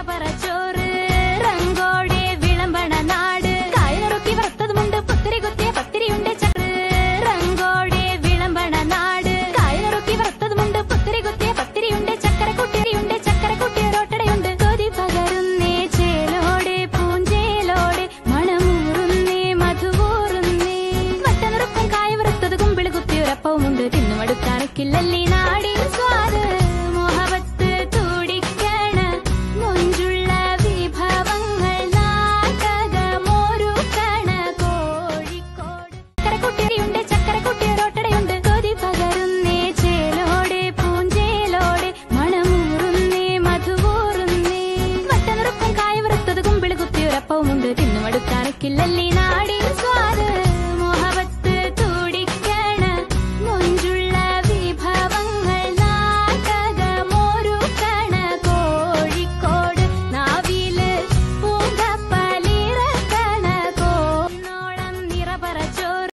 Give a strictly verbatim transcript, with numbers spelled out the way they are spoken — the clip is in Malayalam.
പറച്ചോറ് റങ്കോടെ വിളമ്പണ നാട് കായറുക്കി വറുത്തതുമുണ്ട് പുത്തിരി കുത്തിയ പത്തിരിയുണ്ട് ചക്ര റങ്കോടെ വിളമ്പണ നാട് കായറുക്കി വറുത്തതുമുണ്ട് പുത്തിരി കുത്തിയ പത്തിരിയുണ്ട് ചക്കര കുട്ടിയുണ്ട് ചക്കര കുട്ടിയ റോട്ടടയുണ്ട് കൊതി പകരുന്നേ ചേലോടെ പൂഞ്ചേലോടെ മണമൂറുന്നേ മധുവൂറുന്നേ വട്ടനുറുക്കും കായ വറുത്തത് കുമ്പിള് കുത്തിയൊരപ്പവുമുണ്ട് തിന്നുമടുക്കാനൊക്കില്ലല്ലേ